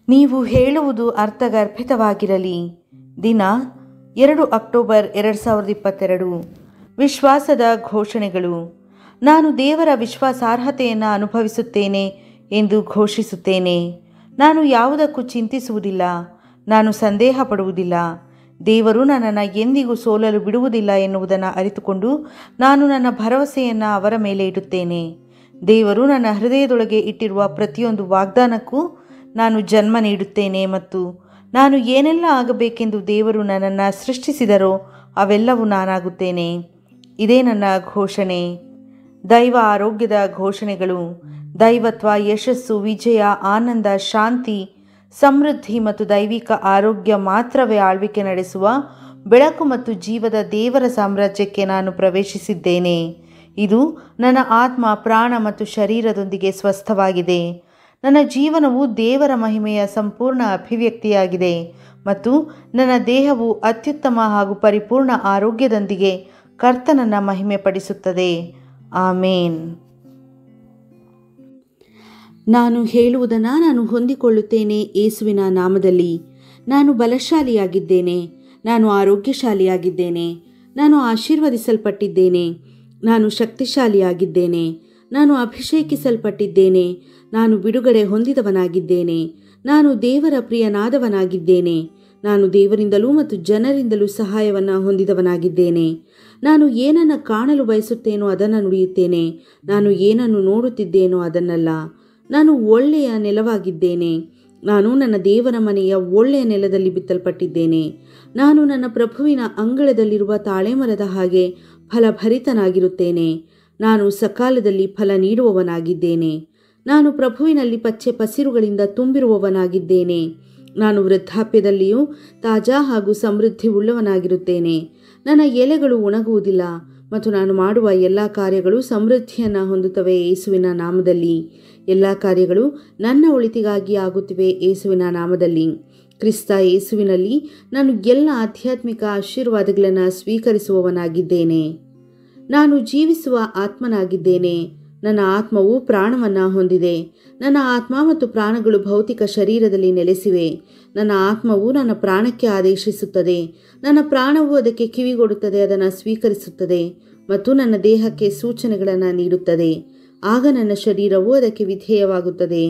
ನೀವು ಹೇಳುವುದು ಅರ್ಥಗರ್ಭಿತವಾಗಿರಲಿ. ದಿನ 2 ಅಕ್ಟೋಬರ್ 2022. ವಿಶ್ವಾಸದ ಘೋಷಣೆಗಳು. ನಾನು ದೇವರ ವಿಶ್ವಾಸಾರ್ಹತೆಯನ್ನು ಅನುಭವಿಸುತ್ತೇನೆ ಎಂದು ಘೋಷಿಸುತ್ತೇನೆ. ನಾನು ಯಾವುದಕ್ಕೂ ಚಿಂತಿಸುವುದಿಲ್ಲ, ನಾನು ಸಂದೇಹ ಪಡುವುದಿಲ್ಲ. ದೇವರು ನನ್ನನ್ನು ಎಂದಿಗೂ ಸೋಲಲು ಬಿಡುವುದಿಲ್ಲ ಎನ್ನುವುದನ್ನು ಅರಿತುಕೊಂಡು ನಾನು ನನ್ನ ಭರವಸೆಯನ್ನು ಅವರ ಮೇಲೆ ಇಡುತ್ತೇನೆ. ದೇವರು ನನ್ನ ಹೃದಯದೊಳಗೆ ಇಟ್ಟಿರುವ ಪ್ರತಿಯೊಂದು ವಾಗ್ದಾನಕ್ಕೂ ನಾನು ಜನ್ಮ ನೀಡುತ್ತೇನೆ ಮತ್ತು ನಾನು ಏನೆಲ್ಲ ಆಗಬೇಕೆಂದು ದೇವರು ನನ್ನನ್ನು ಸೃಷ್ಟಿಸಿದರೋ ಅವೆಲ್ಲವೂ ನಾನಾಗುತ್ತೇನೆ. ಇದೇ ನನ್ನ ಘೋಷಣೆ. ದೈವ ಆರೋಗ್ಯದ ಘೋಷಣೆಗಳು. ದೈವತ್ವ, ಯಶಸ್ಸು, ವಿಜಯ, ಆನಂದ, ಶಾಂತಿ, ಸಮೃದ್ಧಿ ಮತ್ತು ದೈವಿಕ ಆರೋಗ್ಯ ಮಾತ್ರವೇ ಆಳ್ವಿಕೆ ನಡೆಸುವ ಬೆಳಕು ಮತ್ತು ಜೀವದ ದೇವರ ಸಾಮ್ರಾಜ್ಯಕ್ಕೆ ನಾನು ಪ್ರವೇಶಿಸಿದ್ದೇನೆ. ಇದು ನನ್ನ ಆತ್ಮ, ಪ್ರಾಣ ಮತ್ತು ಶರೀರದೊಂದಿಗೆ ಸ್ವಸ್ಥವಾಗಿದೆ. ನನ್ನ ಜೀವನವು ದೇವರ ಮಹಿಮೆಯ ಸಂಪೂರ್ಣ ಅಭಿವ್ಯಕ್ತಿಯಾಗಿದೆ ಮತ್ತು ನನ್ನ ದೇಹವು ಅತ್ಯುತ್ತಮ ಹಾಗೂ ಪರಿಪೂರ್ಣ ಆರೋಗ್ಯದೊಂದಿಗೆ ಕರ್ತನನ್ನು ಮಹಿಮೆ ಪಡಿಸುತ್ತದೆ. ಆಮೇನ್. ನಾನು ಹೇಳುವುದನ್ನು ನಾನು ಹೊಂದಿಕೊಳ್ಳುತ್ತೇನೆ ಯೇಸುವಿನ ನಾಮದಲ್ಲಿ. ನಾನು ಬಲಶಾಲಿಯಾಗಿದ್ದೇನೆ, ನಾನು ಆರೋಗ್ಯಶಾಲಿಯಾಗಿದ್ದೇನೆ, ನಾನು ಆಶೀರ್ವದಿಸಲ್ಪಟ್ಟಿದ್ದೇನೆ, ನಾನು ಶಕ್ತಿಶಾಲಿಯಾಗಿದ್ದೇನೆ, ನಾನು ಅಭಿಷೇಕಿಸಲ್ಪಟ್ಟಿದ್ದೇನೆ, ನಾನು ಬಿಡುಗಡೆ ಹೊಂದಿದವನಾಗಿದ್ದೇನೆ, ನಾನು ದೇವರ ಪ್ರಿಯನಾದವನಾಗಿದ್ದೇನೆ, ನಾನು ದೇವರಿಂದಲೂ ಮತ್ತು ಜನರಿಂದಲೂ ಸಹಾಯವನ್ನು ಹೊಂದಿದವನಾಗಿದ್ದೇನೆ. ನಾನು ಏನನ್ನು ಕಾಣಲು ಬಯಸುತ್ತೇನೋ ಅದನ್ನು ನುಡಿಯುತ್ತೇನೆ, ನಾನು ಏನನ್ನು ನೋಡುತ್ತಿದ್ದೇನೋ ಅದನ್ನಲ್ಲ. ನಾನು ಒಳ್ಳೆಯ ನೆಲವಾಗಿದ್ದೇನೆ, ನಾನು ನನ್ನ ದೇವರ ಮನೆಯ ಒಳ್ಳೆಯ ನೆಲದಲ್ಲಿ ಬಿತ್ತಲ್ಪಟ್ಟಿದ್ದೇನೆ. ನಾನು ನನ್ನ ಪ್ರಭುವಿನ ಅಂಗಳದಲ್ಲಿರುವ ತಾಳೆಮರದ ಹಾಗೆ ಫಲಭರಿತನಾಗಿರುತ್ತೇನೆ. ನಾನು ಸಕಾಲದಲ್ಲಿ ಫಲ ನೀಡುವವನಾಗಿದ್ದೇನೆ. ನಾನು ಪ್ರಭುವಿನಲ್ಲಿ ಪಚ್ಚೆ ಪಸಿರುಗಳಿಂದ ತುಂಬಿರುವವನಾಗಿದ್ದೇನೆ. ನಾನು ವೃದ್ಧಾಪ್ಯದಲ್ಲಿಯೂ ತಾಜಾ ಹಾಗೂ ಸಮೃದ್ಧಿ ಉಳ್ಳವನಾಗಿರುತ್ತೇನೆ. ನನ್ನ ಎಲೆಗಳು ಒಣಗುವುದಿಲ್ಲ ಮತ್ತು ನಾನು ಮಾಡುವ ಎಲ್ಲ ಕಾರ್ಯಗಳು ಸಮೃದ್ಧಿಯನ್ನು ಹೊಂದುತ್ತವೆ ಯೇಸುವಿನ ನಾಮದಲ್ಲಿ. ಎಲ್ಲ ಕಾರ್ಯಗಳು ನನ್ನ ಒಳಿತಿಗಾಗಿ ಆಗುತ್ತಿವೆ ಯೇಸುವಿನ ನಾಮದಲ್ಲಿ. ಕ್ರಿಸ್ತ ಯೇಸುವಿನಲ್ಲಿ ನಾನು ಎಲ್ಲ ಆಧ್ಯಾತ್ಮಿಕ ಆಶೀರ್ವಾದಗಳನ್ನು ಸ್ವೀಕರಿಸುವವನಾಗಿದ್ದೇನೆ. ನಾನು ಜೀವಿಸುವ ಆತ್ಮನಾಗಿದ್ದೇನೆ. ನನ್ನ ಆತ್ಮವು ಪ್ರಾಣವನ್ನು ಹೊಂದಿದೆ. ನನ್ನ ಆತ್ಮ ಮತ್ತು ಪ್ರಾಣಗಳು ಭೌತಿಕ ಶರೀರದಲ್ಲಿ ನೆಲೆಸಿವೆ. ನನ್ನ ಆತ್ಮವು ನನ್ನ ಪ್ರಾಣಕ್ಕೆ ಆದೇಶಿಸುತ್ತದೆ, ನನ್ನ ಪ್ರಾಣವು ಅದಕ್ಕೆ ಕಿವಿಗೊಡುತ್ತದೆ, ಅದನ್ನು ಸ್ವೀಕರಿಸುತ್ತದೆ ಮತ್ತು ನನ್ನ ದೇಹಕ್ಕೆ ಸೂಚನೆಗಳನ್ನು ನೀಡುತ್ತದೆ. ಆಗ ನನ್ನ ಶರೀರವು ಅದಕ್ಕೆ ವಿಧೇಯವಾಗುತ್ತದೆ.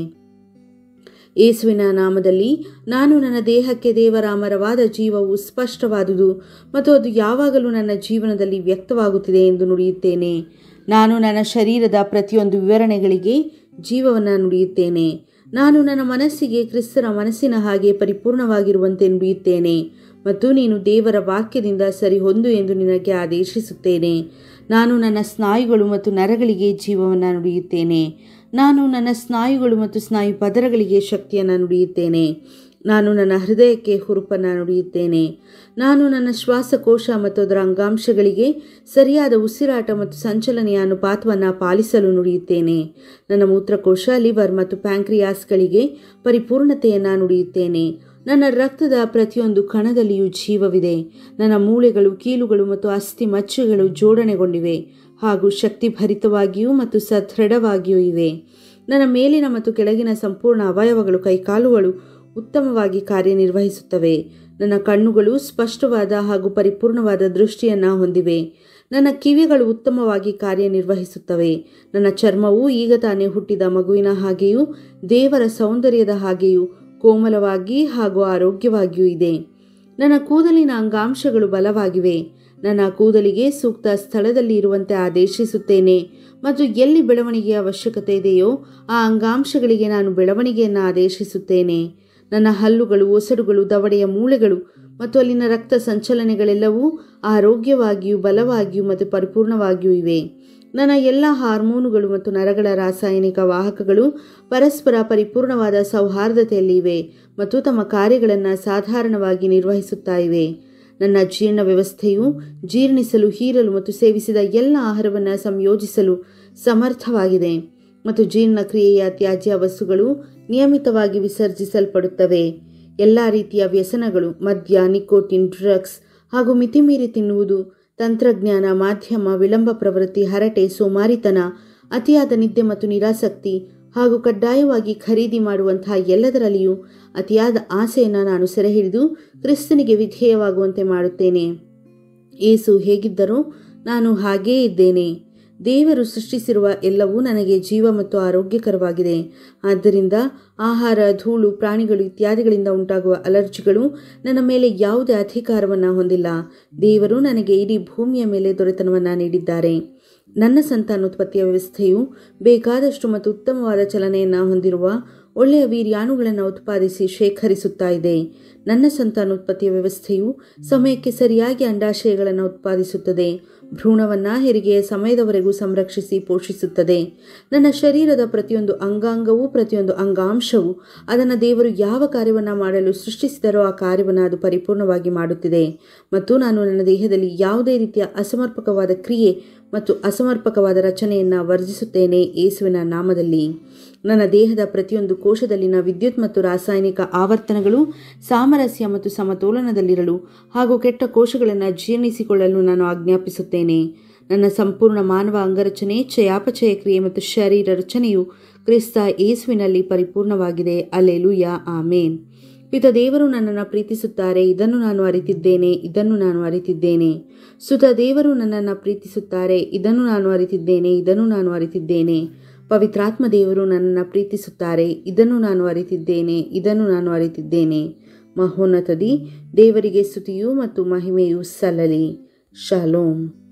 ಯೇಸುವಿನ ನಾಮದಲ್ಲಿ ನಾನು ನನ್ನ ದೇಹಕ್ಕೆ ದೇವರ ಅಮರವಾದ ಜೀವವು ಸ್ಪಷ್ಟವಾದುದು ಮತ್ತು ಅದು ಯಾವಾಗಲೂ ನನ್ನ ಜೀವನದಲ್ಲಿ ವ್ಯಕ್ತವಾಗುತ್ತಿದೆ ಎಂದು ನುಡಿಯುತ್ತೇನೆ. ನಾನು ನನ್ನ ಶರೀರದ ಪ್ರತಿಯೊಂದು ವಿವರಣೆಗಳಿಗೆ ಜೀವವನ್ನು ನುಡಿಯುತ್ತೇನೆ. ನಾನು ನನ್ನ ಮನಸ್ಸಿಗೆ ಕ್ರಿಸ್ತರ ಮನಸ್ಸಿನ ಹಾಗೆ ಪರಿಪೂರ್ಣವಾಗಿರುವಂತೆ ನುಡಿಯುತ್ತೇನೆ ಮತ್ತು ನೀನು ದೇವರ ವಾಕ್ಯದಿಂದ ಸರಿಹೊಂದು ಎಂದು ನಿನಗೆ ಆದೇಶಿಸುತ್ತೇನೆ. ನಾನು ನನ್ನ ಸ್ನಾಯುಗಳು ಮತ್ತು ನರಗಳಿಗೆ ಜೀವವನ್ನು ನುಡಿಯುತ್ತೇನೆ. ನಾನು ನನ್ನ ಸ್ನಾಯುಗಳು ಮತ್ತು ಸ್ನಾಯು ಪದರಗಳಿಗೆ ಶಕ್ತಿಯನ್ನು ನುಡಿಯುತ್ತೇನೆ. ನಾನು ನನ್ನ ಹೃದಯಕ್ಕೆ ಹುರುಪನ್ನು ನುಡಿಯುತ್ತೇನೆ. ನಾನು ನನ್ನ ಶ್ವಾಸಕೋಶ ಮತ್ತು ಅದರ ಅಂಗಾಂಶಗಳಿಗೆ ಸರಿಯಾದ ಉಸಿರಾಟ ಮತ್ತು ಸಂಚಲನೆಯ ಅನುಪಾತವನ್ನು ಪಾಲಿಸಲು ನುಡಿಯುತ್ತೇನೆ. ನನ್ನ ಮೂತ್ರಕೋಶ, ಲಿವರ್ ಮತ್ತು ಪ್ಯಾಂಕ್ರಿಯಾಸ್ಗಳಿಗೆ ಪರಿಪೂರ್ಣತೆಯನ್ನು ನುಡಿಯುತ್ತೇನೆ. ನನ್ನ ರಕ್ತದ ಪ್ರತಿಯೊಂದು ಕಣದಲ್ಲಿಯೂ ಜೀವವಿದೆ. ನನ್ನ ಮೂಳೆಗಳು, ಕೀಲುಗಳು ಮತ್ತು ಅಸ್ಥಿ ಮಜ್ಜೆಗಳು ಜೋಡಣೆಗೊಂಡಿವೆ ಹಾಗೂ ಶಕ್ತಿಭರಿತವಾಗಿಯೂ ಮತ್ತು ಸದೃಢವಾಗಿಯೂ ಇವೆ. ನನ್ನ ಮೇಲಿನ ಮತ್ತು ಕೆಳಗಿನ ಸಂಪೂರ್ಣ ಅವಯವಗಳು, ಕೈಕಾಲುಗಳು ಉತ್ತಮವಾಗಿ ಕಾರ್ಯನಿರ್ವಹಿಸುತ್ತವೆ. ನನ್ನ ಕಣ್ಣುಗಳು ಸ್ಪಷ್ಟವಾದ ಹಾಗೂ ಪರಿಪೂರ್ಣವಾದ ದೃಷ್ಟಿಯನ್ನು ಹೊಂದಿವೆ. ನನ್ನ ಕಿವಿಗಳು ಉತ್ತಮವಾಗಿ ಕಾರ್ಯನಿರ್ವಹಿಸುತ್ತವೆ. ನನ್ನ ಚರ್ಮವು ಈಗ ತಾನೇ ಹುಟ್ಟಿದ ಮಗುವಿನ ಹಾಗೆಯೂ ದೇವರ ಸೌಂದರ್ಯದ ಹಾಗೆಯೂ ಕೋಮಲವಾಗಿ ಹಾಗೂ ಆರೋಗ್ಯವಾಗಿಯೂ ಇದೆ. ನನ್ನ ಕೂದಲಿನ ಅಂಗಾಂಶಗಳು ಬಲವಾಗಿವೆ. ನನ್ನ ಕೂದಲಿಗೆ ಸೂಕ್ತ ಸ್ಥಳದಲ್ಲಿ ಇರುವಂತೆ ಆದೇಶಿಸುತ್ತೇನೆ ಮತ್ತು ಎಲ್ಲಿ ಬೆಳವಣಿಗೆಯ ಅವಶ್ಯಕತೆ ಇದೆಯೋ ಆ ಅಂಗಾಂಶಗಳಿಗೆ ನಾನು ಬೆಳವಣಿಗೆಯನ್ನು ಆದೇಶಿಸುತ್ತೇನೆ. ನನ್ನ ಹಲ್ಲುಗಳು, ಒಸಡುಗಳು, ದವಡೆಯ ಮೂಳೆಗಳು ಮತ್ತು ಅಲ್ಲಿನ ರಕ್ತ ಸಂಚಲನೆಗಳೆಲ್ಲವೂ ಆರೋಗ್ಯವಾಗಿಯೂ ಬಲವಾಗಿಯೂ ಮತ್ತು ಪರಿಪೂರ್ಣವಾಗಿಯೂ ಇವೆ. ನನ್ನ ಎಲ್ಲ ಹಾರ್ಮೋನುಗಳು ಮತ್ತು ನರಗಳ ರಾಸಾಯನಿಕ ವಾಹಕಗಳು ಪರಸ್ಪರ ಪರಿಪೂರ್ಣವಾದ ಸೌಹಾರ್ದತೆಯಲ್ಲಿ ಇವೆ ಮತ್ತು ತಮ್ಮ ಕಾರ್ಯಗಳನ್ನು ಸಾಧಾರಣವಾಗಿ ನಿರ್ವಹಿಸುತ್ತಾ ಇವೆ. ನನ್ನ ಜೀರ್ಣ ವ್ಯವಸ್ಥೆಯು ಜೀರ್ಣಿಸಲು, ಹೀರಲು ಮತ್ತು ಸೇವಿಸಿದ ಎಲ್ಲ ಆಹಾರವನ್ನು ಸಂಯೋಜಿಸಲು ಸಮರ್ಥವಾಗಿದೆ ಮತ್ತು ಜೀರ್ಣಕ್ರಿಯೆಯ ತ್ಯಾಜ್ಯ ವಸ್ತುಗಳು ನಿಯಮಿತವಾಗಿ ವಿಸರ್ಜಿಸಲ್ಪಡುತ್ತವೆ. ಎಲ್ಲ ರೀತಿಯ ವ್ಯಸನಗಳು, ಮದ್ಯ, ನಿಕೋಟಿನ್, ಡ್ರಗ್ಸ್ ಹಾಗೂ ಮಿತಿಮೀರಿ ತಿನ್ನುವುದು, ತಂತ್ರಜ್ಞಾನ, ಮಾಧ್ಯಮ, ವಿಳಂಬ ಪ್ರವೃತ್ತಿ, ಹರಟೆ, ಸೋಮಾರಿತನ, ಅತಿಯಾದ ನಿದ್ದೆ ಮತ್ತು ನಿರಾಸಕ್ತಿ ಹಾಗೂ ಕಡ್ಡಾಯವಾಗಿ ಖರೀದಿ ಮಾಡುವಂತಹ ಎಲ್ಲದರಲ್ಲಿಯೂ ಅತಿಯಾದ ಆಸೆಯನ್ನು ನಾನು ಸೆರೆ ಹಿಡಿದು ಕ್ರಿಸ್ತನಿಗೆ ವಿಧೇಯವಾಗುವಂತೆ ಮಾಡುತ್ತೇನೆ. ಯೇಸು ಹೇಗಿದ್ದರೋ ನಾನು ಹಾಗೇ ಇದ್ದೇನೆ. ದೇವರು ಸೃಷ್ಟಿಸಿರುವ ಎಲ್ಲವೂ ನನಗೆ ಜೀವ ಮತ್ತು ಆರೋಗ್ಯಕರವಾಗಿದೆ. ಆದ್ದರಿಂದ ಆಹಾರ, ಧೂಳು, ಪ್ರಾಣಿಗಳು ಇತ್ಯಾದಿಗಳಿಂದ ಉಂಟಾಗುವ ಅಲರ್ಜಿಗಳು ನನ್ನ ಮೇಲೆ ಯಾವುದೇ ಅಧಿಕಾರವನ್ನು ಹೊಂದಿಲ್ಲ. ದೇವರು ನನಗೆ ಇಡೀ ಭೂಮಿಯ ಮೇಲೆ ದೊರೆತನವನ್ನು ನೀಡಿದ್ದಾರೆ. ನನ್ನ ಸಂತಾನೋತ್ಪತ್ತಿಯ ವ್ಯವಸ್ಥೆಯು ಬೇಕಾದಷ್ಟು ಮತ್ತು ಉತ್ತಮವಾದ ಚಲನೆಯನ್ನು ಹೊಂದಿರುವ ಒಳ್ಳೆಯ ವೀರ್ಯಾಣುಗಳನ್ನು ಉತ್ಪಾದಿಸಿ ಶೇಖರಿಸುತ್ತಾ ಇದೆ. ನನ್ನ ಸಂತಾನೋತ್ಪತ್ತಿಯ ವ್ಯವಸ್ಥೆಯು ಸಮಯಕ್ಕೆ ಸರಿಯಾಗಿ ಅಂಡಾಶಯಗಳನ್ನು ಉತ್ಪಾದಿಸುತ್ತದೆ. ಭ್ರೂಣವನ್ನು ಹೆರಿಗೆಯ ಸಮಯದವರೆಗೂ ಸಂರಕ್ಷಿಸಿ ಪೋಷಿಸುತ್ತದೆ. ನನ್ನ ಶರೀರದ ಪ್ರತಿಯೊಂದು ಅಂಗಾಂಗವೂ ಪ್ರತಿಯೊಂದು ಅಂಗಾಂಶವೂ ಅದನ್ನು ದೇವರು ಯಾವ ಕಾರ್ಯವನ್ನು ಮಾಡಲು ಸೃಷ್ಟಿಸಿದರೋ ಆ ಕಾರ್ಯವನ್ನು ಅದು ಪರಿಪೂರ್ಣವಾಗಿ ಮಾಡುತ್ತಿದೆ. ಮತ್ತು ನಾನು ನನ್ನ ದೇಹದಲ್ಲಿ ಯಾವುದೇ ರೀತಿಯ ಅಸಮರ್ಪಕವಾದ ಕ್ರಿಯೆ ಮತ್ತು ಅಸಮರ್ಪಕವಾದ ರಚನೆಯನ್ನು ವರ್ಜಿಸುತ್ತೇನೆ ಯೇಸುವಿನ ನಾಮದಲ್ಲಿ. ನನ್ನ ದೇಹದ ಪ್ರತಿಯೊಂದು ಕೋಶದಲ್ಲಿನ ವಿದ್ಯುತ್ ಮತ್ತು ರಾಸಾಯನಿಕ ಆವರ್ತನಗಳು ಸಾಮರಸ್ಯ ಮತ್ತು ಸಮತೋಲನದಲ್ಲಿರಲು ಹಾಗೂ ಕೆಟ್ಟ ಕೋಶಗಳನ್ನು ಜೀರ್ಣಿಸಿಕೊಳ್ಳಲು ನಾನು ಆಜ್ಞಾಪಿಸುತ್ತೇನೆ. ನನ್ನ ಸಂಪೂರ್ಣ ಮಾನವ ಅಂಗರಚನೆ, ಚಯಾಪಚಯ ಕ್ರಿಯೆ ಮತ್ತು ಶರೀರ ರಚನೆಯು ಕ್ರಿಸ್ತ ಯೇಸುವಿನಲ್ಲಿ ಪರಿಪೂರ್ಣವಾಗಿದೆ. ಅಲ್ಲೆಲೂಯಾ, ಆಮೇನ್. ಪಿತ ದೇವರು ನನ್ನನ್ನು ಪ್ರೀತಿಸುತ್ತಾರೆ, ಇದನ್ನು ನಾನು ಅರಿತಿದ್ದೇನೆ, ಇದನ್ನು ನಾನು ಅರಿತಿದ್ದೇನೆ. ಸುತ ದೇವರು ನನ್ನನ್ನು ಪ್ರೀತಿಸುತ್ತಾರೆ, ಇದನ್ನು ನಾನು ಅರಿತಿದ್ದೇನೆ, ಇದನ್ನು ನಾನು ಅರಿತಿದ್ದೇನೆ. ಪವಿತ್ರಾತ್ಮ ದೇವರು ನನ್ನನ್ನು ಪ್ರೀತಿಸುತ್ತಾರೆ, ಇದನ್ನು ನಾನು ಅರಿತಿದ್ದೇನೆ, ಇದನ್ನು ನಾನು ಅರಿತಿದ್ದೇನೆ. ಮಹೋನ್ನತದಿ ದೇವರಿಗೆ ಸ್ತುತಿಯೂ ಮತ್ತು ಮಹಿಮೆಯೂ ಸಲ್ಲಲಿ. ಶಾಲೋಮ್.